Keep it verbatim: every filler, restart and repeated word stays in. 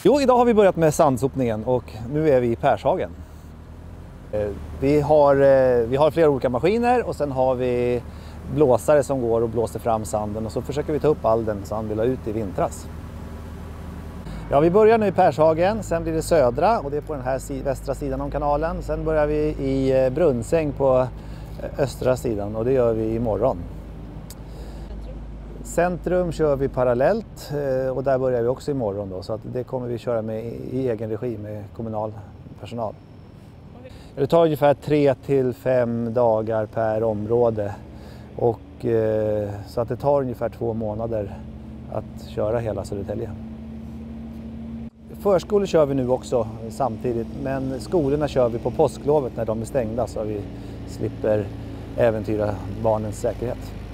Jo, idag har vi börjat med sandsopningen och nu är vi i Pershagen. Vi har, vi har flera olika maskiner och sen har vi blåsare som går och blåser fram sanden och så försöker vi ta upp all den sand vi la ut i vintras. Ja, vi börjar nu i Pershagen, sen blir det södra och det är på den här västra sidan om kanalen. Sen börjar vi i Brunnsäng på östra sidan och det gör vi imorgon. Centrum kör vi parallellt och där börjar vi också imorgon då, så att det kommer vi köra med i egen regi med kommunal personal. Det tar ungefär tre till fem dagar per område och så att det tar ungefär två månader att köra hela Södertälje. Förskolor kör vi nu också samtidigt, men skolorna kör vi på påsklovet när de är stängda så vi slipper äventyra barnens säkerhet.